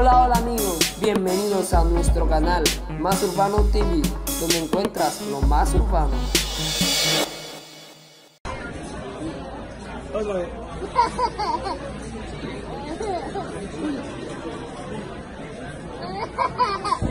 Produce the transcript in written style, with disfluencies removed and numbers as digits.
Hola, hola amigos, bienvenidos a nuestro canal Más Urbano TV, donde encuentras lo más urbano. Ha ha ha!